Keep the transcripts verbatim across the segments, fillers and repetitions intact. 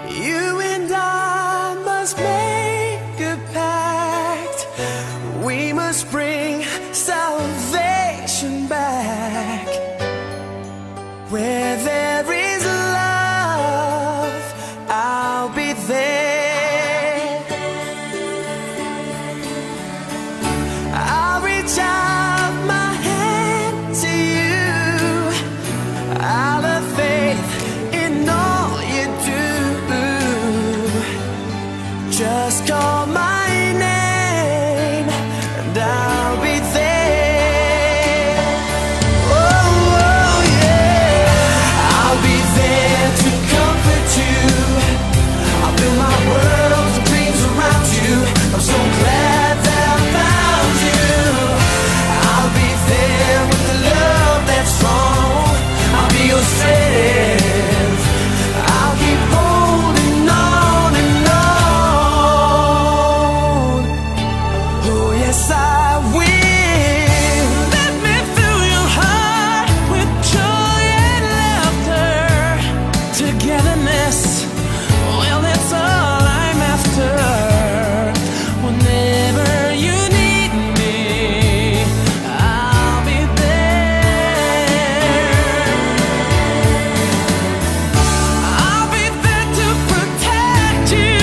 You and I must make a pact. We must bring salvation back. Where there is love, I'll be there. I'll reach out my hand to you. I'll have faith in all you do. Just call my name and I'll be there. Oh, oh yeah. I'll be there to comfort you. I'll build my world of dreams around you. I'm so glad that I found you. I'll be there with the love that's strong. I'll be your strength. I'll keep holding on and on. Oh yes, I will. Let me fill your heart with joy and laughter. Togetherness, well, that's all I'm after. Whenever you need me, I'll be there. I'll be there to protect you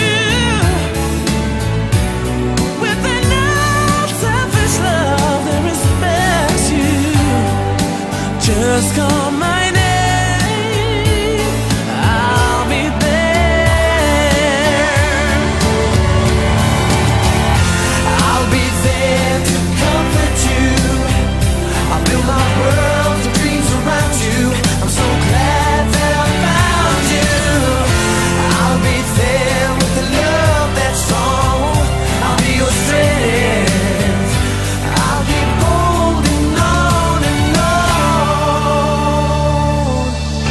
with an unselfish love that respects you. Just call my name, I'll be there. I'll be there to comfort you. I'll build my world of dreams around you. I'm so glad that I found you. I'll be there with the love that's strong. I'll be your strength. I'll keep holding on and on.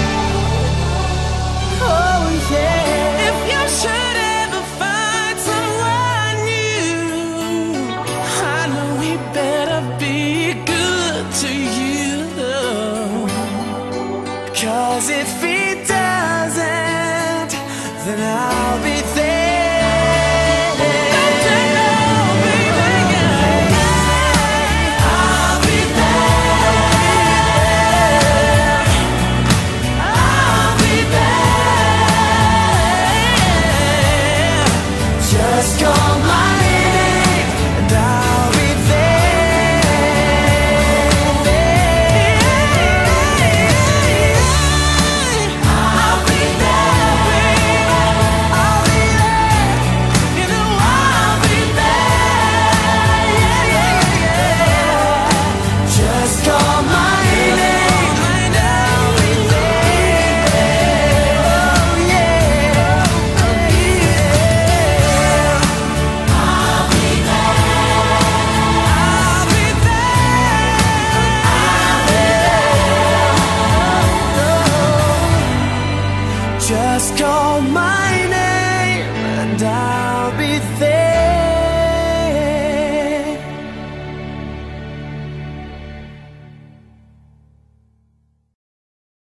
Oh yeah. If you should ever find someone new, I know he better be good to you. 'Cause if he doesn't, then I'll be there.